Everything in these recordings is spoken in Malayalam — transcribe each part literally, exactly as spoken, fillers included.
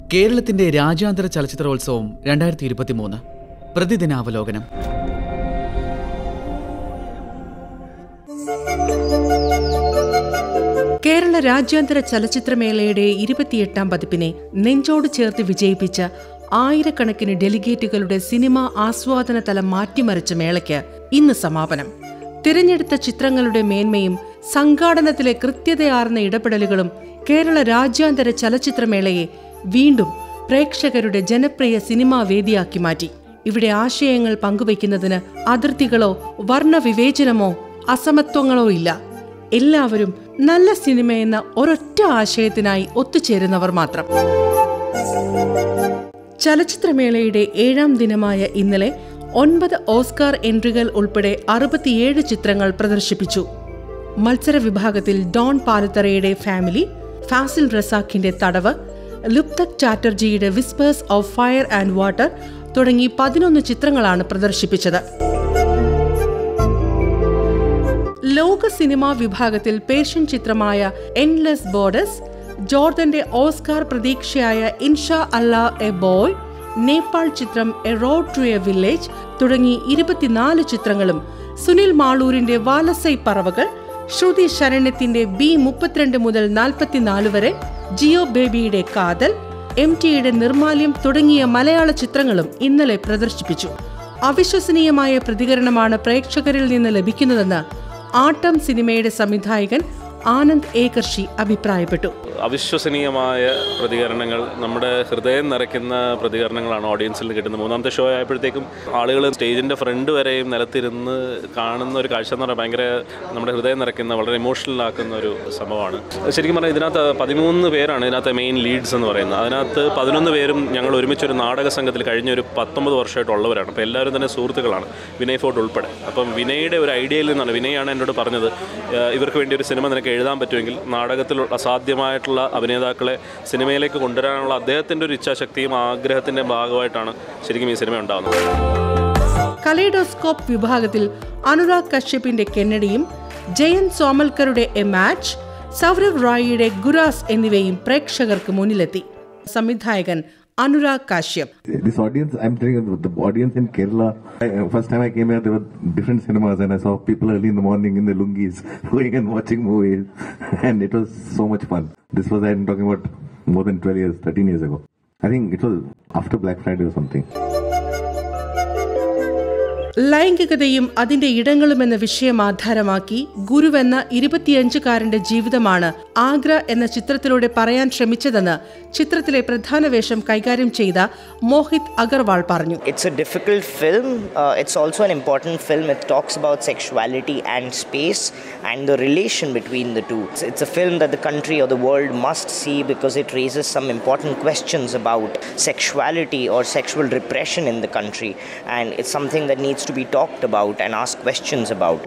കേരളത്തിന്റെ രാജ്യാന്തര ചലച്ചിത്രോത്സവം രണ്ടായിരത്തി ഇരുപത്തി മൂന്ന് പ്രതിദിനാവലോകനം. കേരള രാജ്യാന്തര ചലച്ചിത്രമേളയുടെ ഇരുപത്തിയെട്ടാം പതിപ്പിനെ നെഞ്ചോട് ചേർത്ത് വിജയിപ്പിച്ച ആയിരക്കണക്കിന് ഡെലിഗേറ്റുകളുടെ സിനിമാ ആസ്വാദന തലം മാറ്റിമറിച്ച മേളയ്ക്ക് ഇന്ന് സമാപനം. തിരഞ്ഞെടുത്ത ചിത്രങ്ങളുടെ മേന്മയും സംഘാടനത്തിലെ കൃത്യതയാർന്ന ഇടപെടലുകളും കേരള രാജ്യാന്തര ചലച്ചിത്രമേളയെ വീണ്ടും പ്രേക്ഷകരുടെ ജനപ്രിയ സിനിമാ വേദിയാക്കി മാറ്റി. ഇവിടെ ആശയങ്ങൾ പങ്കുവയ്ക്കുന്നതിന് അതിർത്തികളോ വർണ്ണവിവേചനമോ അസമത്വങ്ങളോ ഇല്ല. എല്ലാവരും നല്ല സിനിമയെന്ന ഒരൊറ്റ ആശയത്തിനായി ഒത്തുചേരുന്നവർ മാത്രം. ചലച്ചിത്രമേളയുടെ ഏഴാം ദിനമായ ഇന്നലെ ഒൻപത് ഓസ്കാർ എൻട്രികൾ ഉൾപ്പെടെ അറുപത്തിയേഴ് ചിത്രങ്ങൾ പ്രദർശിപ്പിച്ചു. മത്സര വിഭാഗത്തിൽ ഡോൺ പാലത്തറയുടെ ഫാമിലി, ഫാസിൽ റസാഖിന്റെ തടവ്, ലുപ്തക് ചാറ്റർജിയുടെ whispers of fire and water തുടങ്ങി പതിനൊന്ന് ചിത്രങ്ങളാണ് പ്രദർശിപ്പിച്ചത്. ലോക സിനിമാ വിഭാഗത്തിൽ പേർഷ്യൻ ചിത്രമായ എൻലെസ് ബോർഡേഴ്സ്, ജോർദന്റെ ഓസ്കാർ പ്രതീക്ഷയായ ഇൻഷാ അല്ലാ എ ബോയ്, നേപ്പാൾ ചിത്രം a road to a village തുടങ്ങി ഇരുപത്തിനാല് ചിത്രങ്ങളും, സുനിൽ മാളൂരിന്റെ വാലസൈ പറവകൾ, ശ്രുതി ശരണ്യത്തിന്റെ ബി മുപ്പത്തിരണ്ട് മുതൽ നാൽപ്പത്തിനാല് വരെ, ജിയോ ബേബിയുടെ കാതൽ, എം ടിയുടെ നിർമാല്യം തുടങ്ങിയ മലയാള ചിത്രങ്ങളും ഇന്നലെ പ്രദർശിപ്പിച്ചു. അവിശ്വസനീയമായ പ്രതികരണമാണ് പ്രേക്ഷകരിൽ നിന്ന് ലഭിക്കുന്നതെന്ന് ആട്ടം സിനിമയുടെ സംവിധായകൻ ആനന്ദ് ഏകർഷി അഭിപ്രായപ്പെട്ടു. അവിശ്വസനീയമായ പ്രതികരണങ്ങൾ, നമ്മുടെ ഹൃദയം നിറയ്ക്കുന്ന പ്രതികരണങ്ങളാണ് ഓഡിയൻസിൽ നിന്ന് കിട്ടുന്നത്. മൂന്നാമത്തെ ഷോ ആയപ്പോഴത്തേക്കും ആളുകൾ സ്റ്റേജിൻ്റെ ഫ്രണ്ട് വരെയും നിലത്തിരുന്ന് കാണുന്ന ഒരു കാഴ്ച എന്ന് പറഞ്ഞാൽ ഭയങ്കര നമ്മുടെ ഹൃദയം നിറയ്ക്കുന്ന, വളരെ ഇമോഷണൽ ആക്കുന്ന ഒരു സംഭവമാണ്. ശരിക്കും പറഞ്ഞാൽ ഇതിനകത്ത് പതിമൂന്ന് പേരാണ് ഇതിനകത്ത് മെയിൻ ലീഡ്സ് എന്ന് പറയുന്നത്. അതിനകത്ത് പതിനൊന്ന് പേരും ഞങ്ങൾ ഒരുമിച്ചൊരു നാടക സംഘത്തിൽ കഴിഞ്ഞ ഒരു പത്തൊമ്പത് വർഷമായിട്ടുള്ളവരാണ്. അപ്പോൾ എല്ലാവരും തന്നെ സുഹൃത്തുക്കളാണ്, വിനയ് ഫോർട്ട് ഉൾപ്പെടെ. അപ്പം വിനയുടെ ഒരു ഐഡിയയിൽ നിന്നാണ്, വിനയാണ് എന്നോട് പറഞ്ഞത്, ഇവർക്ക് വേണ്ടി ഒരു സിനിമ നിനക്ക് എഴുതാൻ പറ്റുമെങ്കിൽ നാടകത്തിൽ അസാധ്യമായിട്ടുള്ള അഭിനേതാക്കളെ സിനിമയിലേക്ക് കൊണ്ടുവരാനുള്ള അദ്ദേഹത്തിൻ്റെ ഒരു ഇച്ഛാശക്തിയും ആഗ്രഹത്തിൻ്റെ ഭാഗമായിട്ടാണ് ശരിക്കും ഈ സിനിമ ഉണ്ടാകുന്നത്. കലൈഡോസ്കോപ്പ് വിഭാഗത്തിൽ അനുരാഗ് കശ്യപിന്റെ കെന്നഡിയും, ജയൻ സോമൽക്കറുടെ എ മാച്ച്, സൗരവ് റായിയുടെ ഗുരാസ് എന്നിവയും പ്രേക്ഷകർക്ക് മുന്നിലെത്തി. സംവിധായകൻ Anurag Kashyap. This audience, I'm telling you, the audience in Kerala, I, first time I came here, there were different cinemas and I saw people early in the morning in the lungis going and watching movies and it was so much fun. This was, I'm talking about more than twelve years, thirteen years ago. I think it was after Black Friday or something. ലൈംഗികതയും അതിന്റെ ഇടങ്ങളും എന്ന വിഷയം ആധാരമാക്കി ഗുരുവെന്ന ഇരുപത്തിയഞ്ചുകാരന്റെ ജീവിതമാണ് ആഗ്ര എന്ന ചിത്രത്തിലൂടെ പറയാൻ ശ്രമിച്ചതെന്ന് ചിത്രത്തിലെ പ്രധാന വേഷം കൈകാര്യം ചെയ്ത മോഹിത് അഗർവാൾ പറഞ്ഞു. It's a difficult film. Uh, it's also an important film. It talks about sexuality and space and the relation between the two. It's, it's a film that the country or the world must see because it raises some important questions about sexuality or sexual repression in the country, and it's something that needs to be talked about and asked questions about.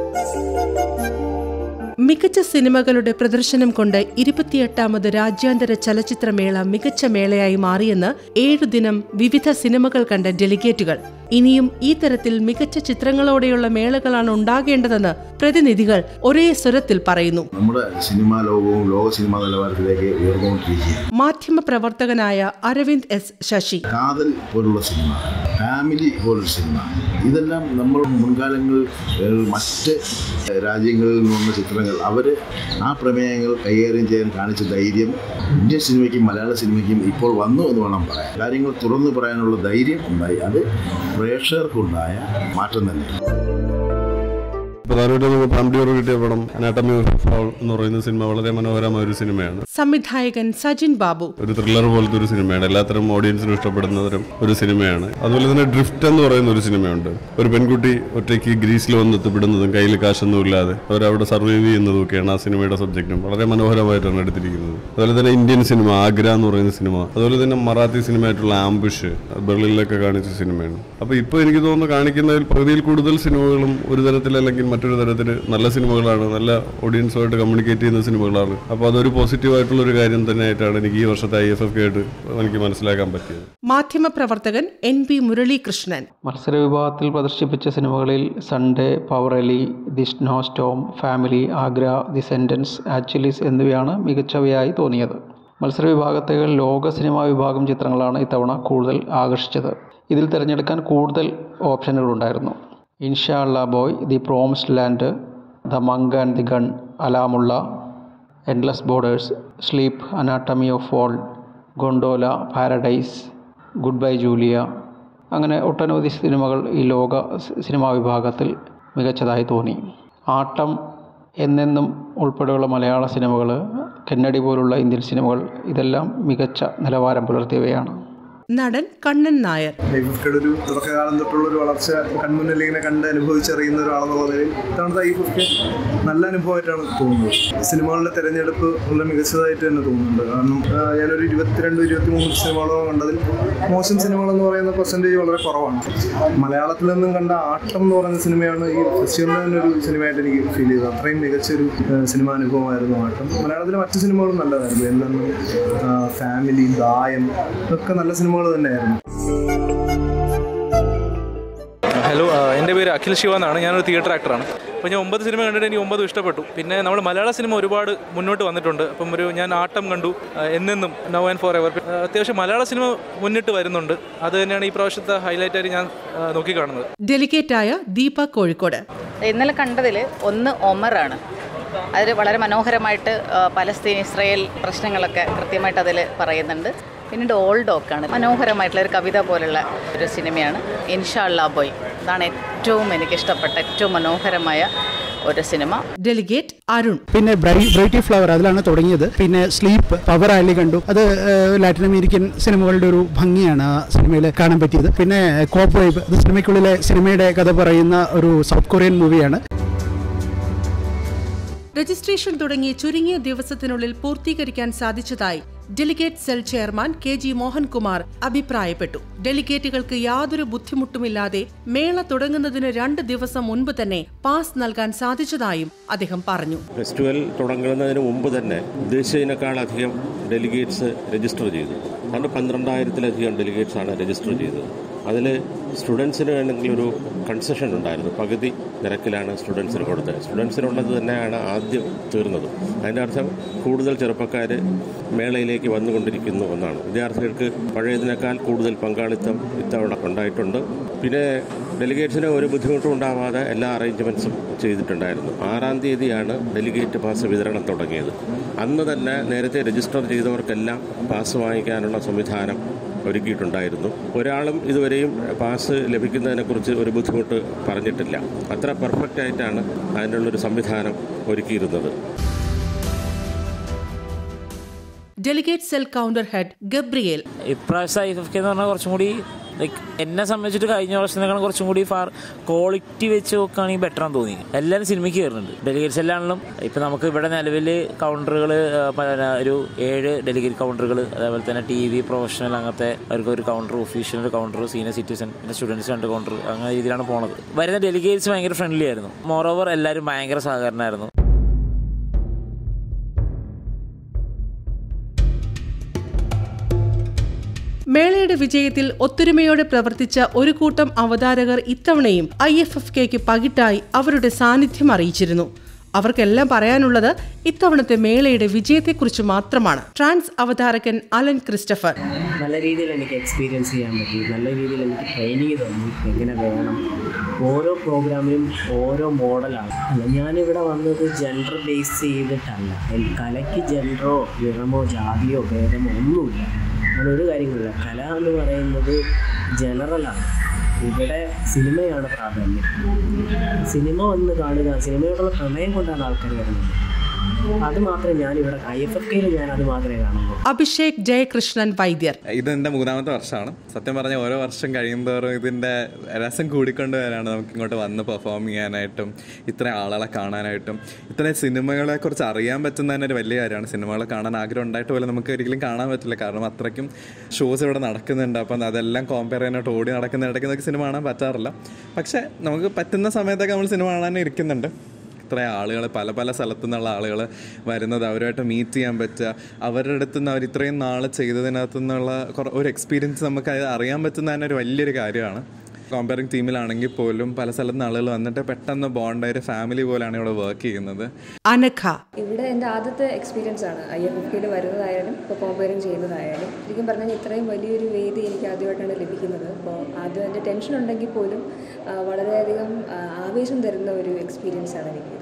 മികച്ച സിനിമകളുടെ പ്രദർശനം കൊണ്ട് ഇരുപത്തിയെട്ടാമത് രാജ്യാന്തര ചലച്ചിത്രമേള മികച്ച മേളയായി മാറിയെന്ന് ഏഴുദിനം വിവിധ സിനിമകൾ കണ്ട ഡെലിഗേറ്റുകൾ. ഇനിയും ഈ തരത്തിൽ മികച്ച ചിത്രങ്ങളോടെയുള്ള മേളകളാണ് ഉണ്ടാകേണ്ടതെന്ന് പ്രതിനിധികൾ ഒരേ സ്വരത്തിൽ പറയുന്നു. നമ്മുടെ സിനിമാ ലോകവും ലോക സിനിമാ നിലവാരത്തിലേക്ക് ഉയർന്നുകൊണ്ടിരിക്കുകയാണ്. മാധ്യമ പ്രവർത്തകനായ അരവിന്ദ് എസ് ശശി. കാതൽ പോലുള്ള സിനിമ, ഫാമിലി പോലുള്ള സിനിമ, ഇതെല്ലാം നമ്മൾ മുൻകാലങ്ങളിൽ മറ്റ് രാജ്യങ്ങളിൽ നിന്നുള്ള ചിത്രങ്ങൾ അവർ ആ പ്രമേയങ്ങൾ കൈകാര്യം ചെയ്യാൻ കാണിച്ച ധൈര്യം ഇന്ത്യൻ സിനിമയ്ക്കും മലയാള സിനിമയ്ക്കും ഇപ്പോൾ വന്നു എന്ന് വേണം പറയാൻ. കാര്യങ്ങൾ തുറന്നു പറയാനുള്ള ധൈര്യം ഉണ്ടായി. അത് പ്രേക്ഷകർക്കുണ്ടായ മാറ്റം തന്നെയാണ്. പ്രധാനമായിട്ടും ഫാമിലിയോട് കിട്ടിയ പടം അനാട്ടമി ഓഫ് ഫാൾ എന്ന് പറയുന്ന സിനിമ വളരെ മനോഹരമായ ഒരു സിനിമയാണ്. സംവിധായകൻ സജിൻ ബാബു. ഒരു ത്രില്ലർ പോലത്തെ ഒരു സിനിമയാണ്, എല്ലാത്തരം ഓഡിയൻസിനും ഇഷ്ടപ്പെടുന്ന തരം ഒരു സിനിമയാണ്. അതുപോലെ തന്നെ ഡ്രിഫ്റ്റ് എന്ന് പറയുന്ന ഒരു സിനിമയുണ്ട്. ഒരു പെൺകുട്ടി ഒറ്റയ്ക്ക് ഗ്രീസിൽ വന്ന് എത്തിപ്പെടുന്നതും കയ്യിൽ കാശൊന്നും ഇല്ലാതെ അവരവിടെ സർവൈവ് ചെയ്യുന്നതും ഒക്കെയാണ് ആ സിനിമയുടെ സബ്ജക്റ്റും. വളരെ മനോഹരമായിട്ടാണ് എടുത്തിരിക്കുന്നത്. അതുപോലെ തന്നെ ഇന്ത്യൻ സിനിമ ആഗ്ര എന്ന് പറയുന്ന സിനിമ, അതുപോലെ തന്നെ മറാത്തി സിനിമയായിട്ടുള്ള ആംബുഷ് ബെർലിനിലൊക്കെ കാണിച്ച സിനിമയാണ്. അപ്പോൾ ഇപ്പോൾ എനിക്ക് തോന്നുന്നു കാണിക്കുന്നതിൽ പകുതിയിൽ കൂടുതൽ സിനിമകളും ഒരു തരത്തിൽ അല്ലെങ്കിൽ മറ്റൊരു തരത്തിൽ നല്ല സിനിമകളാണ്, നല്ല ഓഡിയൻസുമായിട്ട് കമ്മ്യൂണിക്കേറ്റ് ചെയ്യുന്ന സിനിമകളാണ്. അപ്പോൾ അതൊരു പോസിറ്റീവായിട്ടുള്ള ഒരു കാര്യം തന്നെയായിട്ടാണ് എനിക്ക് ഈ വർഷത്തെ ഐ എഫ് എഫ് ആയിട്ട് എനിക്ക് മനസ്സിലാക്കാൻ പറ്റിയത്. മാധ്യമപ്രവർത്തകൻ എൻ പി മുരളീകൃഷ്ണൻ. മത്സര വിഭാഗത്തിൽ പ്രദർശിപ്പിച്ച സിനിമകളിൽ Sunday, power alley, the snow storm, family, Agra, the sentence, ആക്ച്വലീസ് എന്നിവയാണ് മികച്ചവയായി തോന്നിയത്. മത്സര വിഭാഗത്തേക്കാൾ ലോക സിനിമാ വിഭാഗം ചിത്രങ്ങളാണ് ഇത്തവണ കൂടുതൽ ആകർഷിച്ചത്. ഇതിൽ തിരഞ്ഞെടുക്കാൻ കൂടുതൽ ഓപ്ഷനുകളുണ്ടായിരുന്നു. Insha Allah boy, the promised land, the monk and the gun, അലാമുള്ള, endless borders, sleep, anatomy of fall, gondola, paradise, goodbye Julia, അങ്ങനെ ഒട്ടനവധി സിനിമകൾ ഈ ലോക സിനിമാ വിഭാഗത്തിൽ മികച്ചതായി തോന്നി. ആട്ടം, എന്നെന്നും ഉൾപ്പെടെയുള്ള മലയാള സിനിമകൾ, കെന്നഡി പോലുള്ള ഇന്ത്യൻ സിനിമകൾ, ഇതെല്ലാം മികച്ച നിലവാരം പുലർത്തിയവയാണ്. നടൻ കണ്ണൻ നായർ. ഐഫഫ്കയുടെ ഒരു തുടക്കകാലം തൊട്ടുള്ള ഒരു വളർച്ച കൺമുന്നിൽ ഇങ്ങനെ കണ്ട് അനുഭവിച്ചറിയുന്ന ഒരാളെന്നുള്ള നിലയിൽ ഇത്തവണത്തെ ഐഫഫ്ക്ക് നല്ല അനുഭവമായിട്ടാണ് തോന്നുന്നത്. സിനിമകളുടെ തിരഞ്ഞെടുപ്പ് വളരെ മികച്ചതായിട്ട് തന്നെ തോന്നുന്നുണ്ട്. കാരണം ഞാനൊരു ഇരുപത്തിരണ്ട് ഇരുപത്തി മൂന്ന് സിനിമകളോളം കണ്ടതിൽ മോശം സിനിമകളെന്ന് പറയുന്ന പെർസെൻറ്റേജ് വളരെ കുറവാണ്. മലയാളത്തിൽ നിന്നും കണ്ട ആട്ടം എന്ന് പറയുന്ന സിനിമയാണ് ഈ ഫെസ്റ്റിവലിൻ്റെ തന്നെ ഒരു സിനിമയായിട്ട് എനിക്ക് ഫീൽ ചെയ്തത്. അത്രയും മികച്ചൊരു സിനിമാ അനുഭവമായിരുന്നു ആട്ടം. മലയാളത്തിലെ മറ്റു സിനിമകളും നല്ലതായിരുന്നു. എന്തെന്നും ഫാമിലി, ദായം, ഇതൊക്കെ നല്ല സിനിമകൾ തന്നെയായിരുന്നു. ഹലോ, എൻ്റെ പേര് അഖിൽ ശിവ എന്നാണ്. ഞാനൊരു തിയേറ്റർ ആക്ടറാണ്. അപ്പോൾ ഞാൻ ഒമ്പത് സിനിമ കണ്ടിട്ട് എനിക്ക് ഒമ്പതും ഇഷ്ടപ്പെട്ടു. പിന്നെ നമ്മൾ മലയാള സിനിമ ഒരുപാട് മുന്നോട്ട് വന്നിട്ടുണ്ട്. അപ്പം ഒരു ഞാൻ ആട്ടം കണ്ടു, എന്നെന്നും, നൗ ആൻഡ് ഫോർ എവർ. അത്യാവശ്യം മലയാള സിനിമ മുന്നിട്ട് വരുന്നുണ്ട്. അത് തന്നെയാണ് ഈ പ്രാവശ്യത്തെ ഹൈലൈറ്റ് ആയിട്ട് ഞാൻ നോക്കിക്കാണുന്നത്. ഡെലിഗേറ്റായ ദീപ കോഴിക്കോട്. ഇന്നലെ കണ്ടതിൽ ഒന്ന് ഒമറാണ്. അതിൽ വളരെ മനോഹരമായിട്ട് പലസ്തീൻ ഇസ്രായേൽ പ്രശ്നങ്ങളൊക്കെ കൃത്യമായിട്ട് അതിൽ പറയുന്നുണ്ട്. പിന്നീട് ഓൾഡ് ഡോക്കാണ്. മനോഹരമായിട്ടുള്ള ഒരു കവിത പോലുള്ള ഒരു സിനിമയാണ്. ഇൻഷാ അല്ലാ ബോയ്, അതാണ് ഏറ്റവും എനിക്കിഷ്ടപ്പെട്ട ഏറ്റവും മനോഹരമായ ഒരു സിനിമ. ഡെലിഗേറ്റ് അരുൺ. പിന്നെ ബ്രൈറ്റി ഫ്ലവർ, അതിലാണ് തുടങ്ങിയത്. പിന്നെ സ്ലീപ്പ്, പവർ ആലി കണ്ടു. അത് ലാറ്റിൻ അമേരിക്കൻ സിനിമകളുടെ ഒരു ഭംഗിയാണ് ആ സിനിമയിൽ കാണാൻ പറ്റിയത്. പിന്നെ കോപ്പ് വൈബ്, അത് സിനിമയ്ക്കുള്ളിലെ സിനിമയുടെ കഥ പറയുന്ന ഒരു സൗത്ത് കൊറിയൻ മൂവിയാണ്. രജിസ്ട്രേഷൻ തുടങ്ങി ചുരുങ്ങിയ ദിവസത്തിനുള്ളിൽ പൂർത്തീകരിക്കാൻ സാധിച്ചതായി delegate cell chairman K G Mohankumar അഭിപ്രായപ്പെട്ടു. ഡെലിഗേറ്റുകൾക്ക് യാതൊരു ബുദ്ധിമുട്ടുമില്ലാതെ മേള തുടങ്ങുന്നതിന് രണ്ട് ദിവസം മുൻപ് തന്നെ പാസ് നൽകാൻ സാധിച്ചതായും അദ്ദേഹം പറഞ്ഞു. ഫെസ്റ്റിവൽ തുടങ്ങുന്നതിന് മുമ്പ് തന്നെ ഉദ്ദേശിച്ചതിനേക്കാളധികം ഡെലിഗേറ്റ്സ് രജിസ്റ്റർ ചെയ്തു. കാരണം പന്ത്രണ്ടായിരത്തിലധികം ഡെലിഗേറ്റ്സ് ആണ് രജിസ്റ്റർ ചെയ്തത്. അതിൽ സ്റ്റുഡൻസിന് വേണമെങ്കിൽ ഒരു കൺസെഷൻ ഉണ്ടായിരുന്നു. പകുതി നിരക്കിലാണ് സ്റ്റുഡൻസിന് കൊടുത്തത്. സ്റ്റുഡൻസിനുള്ളത് തന്നെയാണ് ആദ്യം തീർന്നത്. അതിൻ്റെ അർത്ഥം കൂടുതൽ ചെറുപ്പക്കാർ മേളയിലേക്ക് വന്നുകൊണ്ടിരിക്കുന്നു എന്നാണ്. വിദ്യാർത്ഥികൾക്ക് പഴയതിനേക്കാൾ കൂടുതൽ പങ്കാളിത്തം ഇത്തവണ ഉണ്ടായിട്ടുണ്ട്. പിന്നെ ഡെലിഗേറ്റ്സിന് ഒരു ബുദ്ധിമുട്ടും ഉണ്ടാവാതെ എല്ലാ അറേഞ്ച്മെൻറ്റ്സും ചെയ്തിട്ടുണ്ടായിരുന്നു. ആറാം തീയതിയാണ് ഡെലിഗേറ്റ് പാസ് വിതരണം തുടങ്ങിയത്. അന്ന് തന്നെ നേരത്തെ രജിസ്റ്റർ ചെയ്തവർക്കെല്ലാം പാസ് വാങ്ങിക്കാനുള്ള സംവിധാനം ഒരുക്കിയിട്ടുണ്ടായിരുന്നു. ഒരാളും ഇതുവരെയും പാസ് ലഭിക്കുന്നതിനെക്കുറിച്ച് ഒരു ബുദ്ധിമുട്ട് പറഞ്ഞിട്ടില്ല. അത്ര പെർഫെക്റ്റ് ആയിട്ടാണ് അതിനുള്ളൊരു സംവിധാനം ഒരുക്കിയിരുന്നത്. Delegate cell counter head Gabriel. ഇപ്രാവശ്യം ഐ എഫ് കെ എന്ന് പറഞ്ഞാൽ കുറച്ചും കൂടി ലൈക്ക് എന്നെ സംബന്ധിച്ചിട്ട് കഴിഞ്ഞ വർഷത്തിനേക്കാളും കുറച്ചും കൂടി ഫാർ ക്വാളിറ്റി വെച്ച് നോക്കുകയാണെങ്കിൽ ബെറ്റർ ആണെന്ന് തോന്നി. എല്ലാവരും സിനിമയ്ക്ക് കയറുന്നുണ്ട്. ഡെലിഗേറ്റ്സ് എല്ലാണെങ്കിലും ഇപ്പം നമുക്ക് ഇവിടെ നിലവിൽ കൗണ്ടറുകൾ ഒരു ഏഴ് ഡെലിഗേറ്റ് കൗണ്ടറുകൾ, അതേപോലെ തന്നെ ടി വി പ്രൊഫഷണൽ അങ്ങനത്തെ അവർക്ക് ഒരു കൗണ്ടർ, ഒഫീഷ്യൽ ഒരു കൗണ്ടർ, സീനിയർ സിറ്റിസൺ, പിന്നെ സ്റ്റുഡൻസ് രണ്ട് കൗണ്ടർ, അങ്ങനെ രീതിയിലാണ് പോണത്. വരുന്ന ഡെലിഗേറ്റ്സ് ഭയങ്കര ഫ്രണ്ട്ലി ആയിരുന്നു. മോറോവർ എല്ലാവരും ഭയങ്കര സഹകരണമായിരുന്നു. മേളയുടെ വിജയത്തിൽ ഒത്തൊരുമയോടെ പ്രവർത്തിച്ച ഒരു കൂട്ടം അവതാരകർ ഇത്തവണയും ഐ എഫ് എഫ് കെക്ക് പകിട്ടായി അവരുടെ സാന്നിധ്യം അറിയിച്ചിരുന്നു. അവർക്കെല്ലാം പറയാനുള്ളത് ഇത്തവണത്തെ മേളയുടെ വിജയത്തെക്കുറിച്ച് മാത്രമാണ്. ട്രാൻസ് അവതാരകൻ അലൻ ക്രിസ്റ്റഫർ. നല്ല രീതിയിൽ എനിക്ക് എക്സ്പീരിയൻസ് ചെയ്യാൻ പറ്റി. നല്ല രീതിയിൽ എനിക്ക് ട്രെയിനിങ് തന്നു എങ്ങനെ വേണം. ഓരോ പ്രോഗ്രാമിനും ഓരോ മോഡലാണ്. അല്ല, ഞാനിവിടെ വന്നത് ജെൻഡർ ബേസ് ചെയ്തിട്ടല്ല. കലയ്ക്ക് ജെൻഡറോ നിറമോ ജാതിയോ ഭേദമോ ഒന്നുമില്ല. അങ്ങനൊരു കാര്യങ്ങളില്ല. കല എന്ന് പറയുന്നത് ജനറലാണ്. ഇവിടെ സിനിമയാണ് പ്രാധാന്യം. സിനിമ വന്ന് കാണുക, സിനിമയോടുള്ള പ്രണയം കൊണ്ടാണ് ആൾക്കാർ വരുന്നത്. അത് മാത്രമേ ഞാനിവിടെ ഐ എഫ് എഫ് കെയിൽ ഞാൻ അത് മാത്രമേ കാണുള്ളൂ. അഭിഷേക് ജയകൃഷ്ണൻ വൈദ്യർ. ഇതെൻ്റെ മൂന്നാമത്തെ വർഷമാണ്. സത്യം പറഞ്ഞാൽ ഓരോ വർഷം കഴിയുന്തോറും ഇതിൻ്റെ രസം കൂടിക്കൊണ്ട് വരാണ്. നമുക്ക് ഇങ്ങോട്ട് വന്ന് പെർഫോം ചെയ്യാനായിട്ടും ഇത്രയും ആളുകളെ കാണാനായിട്ടും ഇത്രയും സിനിമകളെക്കുറിച്ച് അറിയാൻ പറ്റുന്ന തന്നെ ഒരു വലിയ കാര്യമാണ്. സിനിമകളെ കാണാൻ ആഗ്രഹം ഉണ്ടായിട്ട് പോലും നമുക്ക് ഒരിക്കലും കാണാൻ പറ്റില്ല. കാരണം അത്രയ്ക്കും ഷോസ് ഇവിടെ നടക്കുന്നുണ്ട്. അപ്പം അതെല്ലാം കോമ്പയർ ചെയ്യാനായിട്ട് ഓടി നടക്കുന്ന ഇടയ്ക്ക് നമുക്ക് സിനിമ കാണാൻ പറ്റാറില്ല. പക്ഷേ നമുക്ക് പറ്റുന്ന സമയത്തൊക്കെ നമ്മൾ സിനിമ കാണാൻ ഇരിക്കുന്നുണ്ട്. ഇത്രയും ആളുകൾ, പല പല സ്ഥലത്തു നിന്നുള്ള ആളുകൾ വരുന്നത്, അവരുമായിട്ട് മീറ്റ് ചെയ്യാൻ പറ്റുക, അവരുടെ അടുത്ത് നിന്ന് അവർ ഇത്രയും നാൾ ചെയ്തതിനകത്തു നിന്നുള്ള ഒരു എക്സ്പീരിയൻസ് നമുക്ക് അറിയാൻ പറ്റുന്ന തന്നെ ഒരു വലിയൊരു കാര്യമാണ്. കോമ്പയറിംഗ് ടീമിലാണെങ്കിൽ പോലും പല സ്ഥലത്ത് നിന്ന് ആളുകൾ വന്നിട്ട് പെട്ടെന്ന് ബോണ്ടായ ഒരു ഫാമിലി പോലെയാണ് ഇവിടെ വർക്ക് ചെയ്യുന്നത്. അനഘ: ഇവിടെ എൻ്റെ ആദ്യത്തെ എക്സ്പീരിയൻസ് ആണ് ഐ എഫ് എഫ് കെയിൽ വരുന്നതായാലും ഇപ്പോൾ കോമ്പയറിംഗ് ചെയ്യുന്നതായാലും. ശരിക്കും പറഞ്ഞാൽ ഇത്രയും വലിയൊരു വേദി എനിക്ക് ആദ്യമായിട്ടാണ് ലഭിക്കുന്നത്. അപ്പോൾ ആദ്യം എൻ്റെ ടെൻഷൻ ഉണ്ടെങ്കിൽ പോലും വളരെയധികം ആവേശം തരുന്ന ഒരു എക്സ്പീരിയൻസ് ആണ് എനിക്കിത്.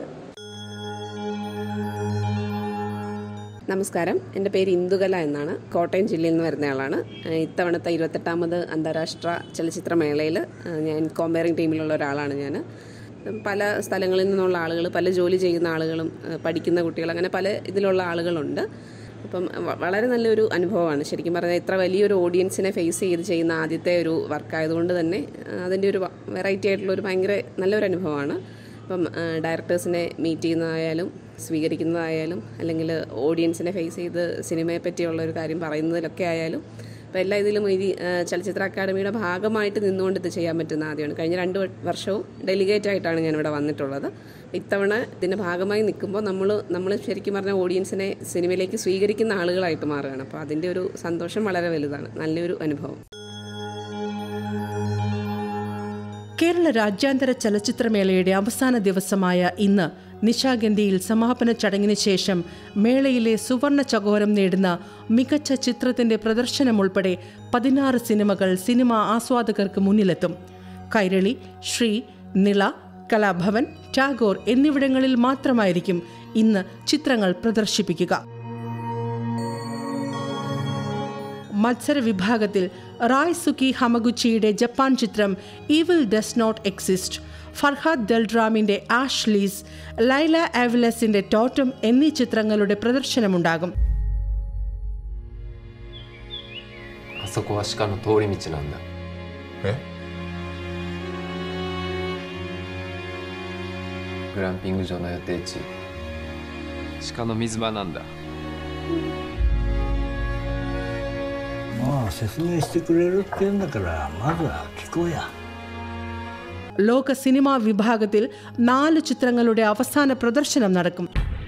നമസ്കാരം, എൻ്റെ പേര് ഇന്ദുകല എന്നാണ്. കോട്ടയം ജില്ലയിൽ നിന്ന് വരുന്നയാളാണ്. ഇത്തവണത്തെ ഇരുപത്തെട്ടാമത് അന്താരാഷ്ട്ര ചലച്ചിത്രമേളയിൽ ഞാൻ കോമ്പയറിംഗ് ടീമിലുള്ള ഒരാളാണ്. ഞാൻ പല സ്ഥലങ്ങളിൽ നിന്നുള്ള ആളുകൾ, പല ജോലി ചെയ്യുന്ന ആളുകളും പഠിക്കുന്ന കുട്ടികൾ, അങ്ങനെ പല ഇതിലുള്ള ആളുകളുണ്ട്. അപ്പം വളരെ നല്ലൊരു അനുഭവമാണ്. ശരിക്കും പറഞ്ഞാൽ ഇത്ര വലിയൊരു ഓഡിയൻസിനെ ഫേസ് ചെയ്ത് ചെയ്യുന്ന ആദ്യത്തെ ഒരു വർക്കായതുകൊണ്ട് തന്നെ അതിൻ്റെ ഒരു വെറൈറ്റി ആയിട്ടുള്ളൊരു ഭയങ്കര നല്ലൊരു അനുഭവമാണ്. അപ്പം ഡയറക്ടേഴ്സിനെ മീറ്റ് ചെയ്യുന്നതായാലും സ്വീകരിക്കുന്നതായാലും അല്ലെങ്കിൽ ഓഡിയൻസിനെ ഫേസ് ചെയ്ത് സിനിമയെ പറ്റിയുള്ള ഒരു കാര്യം പറയുന്നതിലൊക്കെ ആയാലും അപ്പോൾ എല്ലാ ഇതിലും ഈ ചലച്ചിത്ര അക്കാദമിയുടെ ഭാഗമായിട്ട് നിന്നുകൊണ്ട് ഇത് ചെയ്യാൻ പറ്റുന്ന ആദ്യമാണ്. കഴിഞ്ഞ രണ്ട് വർഷവും ഡെലിഗേറ്റ് ആയിട്ടാണ് ഞാനിവിടെ വന്നിട്ടുള്ളത്. ഇത്തവണ ഇതിൻ്റെ ഭാഗമായി നിൽക്കുമ്പോൾ നമ്മൾ നമ്മൾ ശരിക്കും പറഞ്ഞാൽ ഓഡിയൻസിനെ സിനിമയിലേക്ക് സ്വീകരിക്കുന്ന ആളുകളായിട്ട് മാറുകയാണ്. അപ്പോൾ അതിൻ്റെ ഒരു സന്തോഷം വളരെ വലുതാണ്. നല്ലൊരു അനുഭവം. കേരള രാജ്യാന്തര ചലച്ചിത്രമേളയുടെ അവസാന ദിവസമായ ഇന്ന് നിശാഗന്ധിയിൽ സമാപന ചടങ്ങിന് ശേഷം മേളയിലെ സുവർണ ചകോരം നേടുന്ന മികച്ച ചിത്രത്തിന്റെ പ്രദർശനം ഉൾപ്പെടെ പതിനാറ് സിനിമകൾ സിനിമാ ആസ്വാദകർക്ക് മുന്നിലെത്തും. കൈരളി, ശ്രീ, നിള, കലാഭവൻ, ടാഗോർ എന്നിവിടങ്ങളിൽ മാത്രമായിരിക്കും ഇന്ന് ചിത്രങ്ങൾ പ്രദർശിപ്പിക്കുക. മത്സര വിഭാഗത്തിൽ റായ്സുക്കി ഹമഗുച്ചിയുടെ ജപ്പാൻ ചിത്രം evil does not exist, Farhad ദൽറാമിൻ്റെ ആഷ്ലീസ്, ലൈല ആവിലസിൻ്റെ ടോട്ടം എന്നീ ചിത്രങ്ങളുടെ പ്രദർശനമുണ്ടാകും. ലോക സിനിമാ വിഭാഗത്തിൽ നാല് ചിത്രങ്ങളുടെ അവസാന പ്രദർശനം നടക്കും.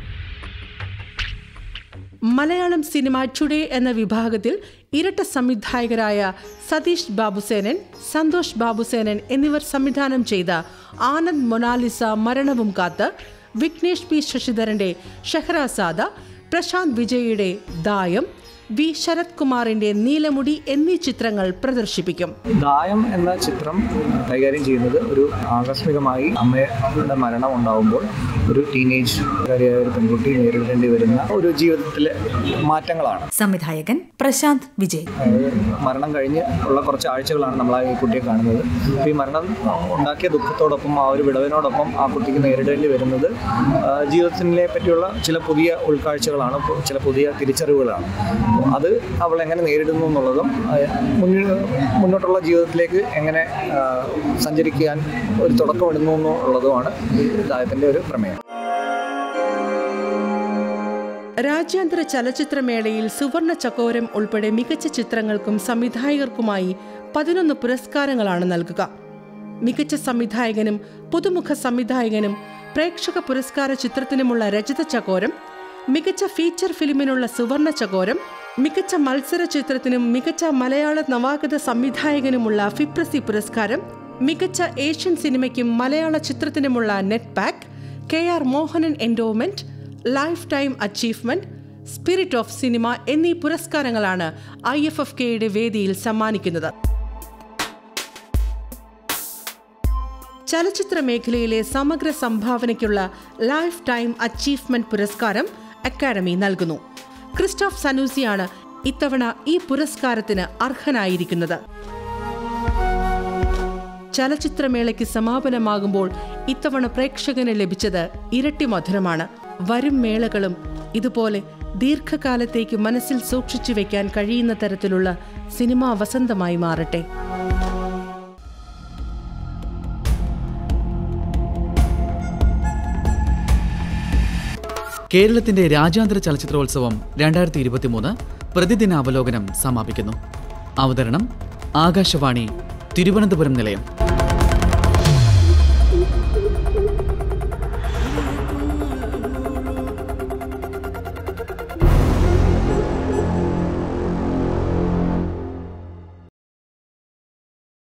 മലയാളം സിനിമ ടുഡേ എന്ന വിഭാഗത്തിൽ ഇരട്ട സംവിധായകരായ സതീഷ് ബാബുസേനൻ, സന്തോഷ് ബാബുസേനൻ എന്നിവർ സംവിധാനം ചെയ്ത ആനന്ദ് മൊനാലിസ മരണവും കാത്ത്, വിഘ്നേഷ് പി ശശിധരന്റെ ഷെഹ്റാസാദ, പ്രശാന്ത് വിജയുടെ ദായം, വി ശരത് കുമാറിന്റെ നീലമുടി എന്നീ ചിത്രങ്ങൾ പ്രദർശിപ്പിക്കും. ദായം എന്ന ചിത്രം കൈകാര്യം ചെയ്യുന്നത് ഒരു ആകസ്മികമായി അമ്മയുടെ മരണം ഉണ്ടാകുമ്പോൾ ഒരു ടീനേജ് കാരിയായ ഒരു പെൺകുട്ടി നേരിടേണ്ടി വരുന്ന ഒരു ജീവിതത്തിലെ മാറ്റങ്ങളാണ്. സംവിധായകൻ പ്രശാന്ത് വിജയ്. മരണം കഴിഞ്ഞ് ഉള്ള കുറച്ച് ആഴ്ചകളാണ് നമ്മൾ ആ ഈ കുട്ടിയെ കാണുന്നത്. ഈ മരണം ഉണ്ടാക്കിയ ദുഃഖത്തോടൊപ്പം ആ ഒരു വിടവിനോടൊപ്പം ആ കുട്ടിക്ക് നേരിടേണ്ടി വരുന്നത് ജീവിതത്തിനെ പറ്റിയുള്ള ചില പുതിയ ഉൾക്കാഴ്ചകളാണ്, ചില പുതിയ തിരിച്ചറിവുകളാണ്. അത് അവൾ എങ്ങനെ നേരിടുന്നു എന്നുള്ളതും മുന്നോട്ടുള്ള ജീവിതത്തിലേക്ക് എങ്ങനെ സഞ്ചരിക്കാൻ ഒരു തുടക്കമിടുന്നു എന്നുള്ളതുമാണ് ദായത്തിൻ്റെ ഒരു പ്രമേയം. രാജ്യാന്തര ചലച്ചിത്രമേളയിൽ സുവർണ ചകോരം ഉൾപ്പെടെ മികച്ച ചിത്രങ്ങൾക്കും സംവിധായകർക്കുമായി പതിനൊന്ന് പുരസ്കാരങ്ങളാണ് നൽകുക. മികച്ച സംവിധായകനും പുതുമുഖ സംവിധായകനും പ്രേക്ഷക പുരസ്കാര ചിത്രത്തിനുമുള്ള രജത ചകോരം, മികച്ച ഫീച്ചർ ഫിലിമിനുള്ള സുവർണ ചകോരം, മികച്ച മത്സര ചിത്രത്തിനും മികച്ച മലയാള നവാഗത സംവിധായകനുമുള്ള ഫിപ്രസി പുരസ്കാരം, മികച്ച ഏഷ്യൻ സിനിമയ്ക്കും മലയാള ചിത്രത്തിനുമുള്ള NETPAC, K R Mohanan endowment, lifetime achievement, spirit of cinema എന്നീ പുരസ്കാരങ്ങളാണ് ഐ എഫ് എഫ് കെയുടെ വേദിയിൽ സമ്മാനിക്കുന്നത്. ചലച്ചിത്ര മേഖലയിലെ സമഗ്ര സംഭാവനയ്ക്കുള്ള ലൈഫ് ടൈം അച്ചീവ്മെന്റ് പുരസ്കാരം അക്കാദമി നൽകുന്നു. ക്രിസ്റ്റോഫ് സനൂസിയാണ് ഇത്തവണ ഈ പുരസ്കാരത്തിന് അർഹനായിരിക്കുന്നത്. ചലച്ചിത്രമേളയ്ക്ക് സമാപനമാകുമ്പോൾ ഇത്തവണ പ്രേക്ഷകന് ലഭിച്ചത് ഇരട്ടി മധുരമാണ്. വരും മേളകളും ഇതുപോലെ ദീർഘകാലത്തേക്ക് മനസ്സിൽ സൂക്ഷിച്ചു വെക്കാൻ കഴിയുന്ന തരത്തിലുള്ള സിനിമാ വസന്തമായി മാറട്ടെ. കേരളത്തിന്റെ രാജ്യാന്തര ചലച്ചിത്രോത്സവം രണ്ടായിരത്തി ഇരുപത്തി മൂന്ന് പ്രതിദിനാവലോകനം സമാപിക്കുന്നു. അവതരണം ആകാശവാണി തിരുവനന്തപുരം നിലയം.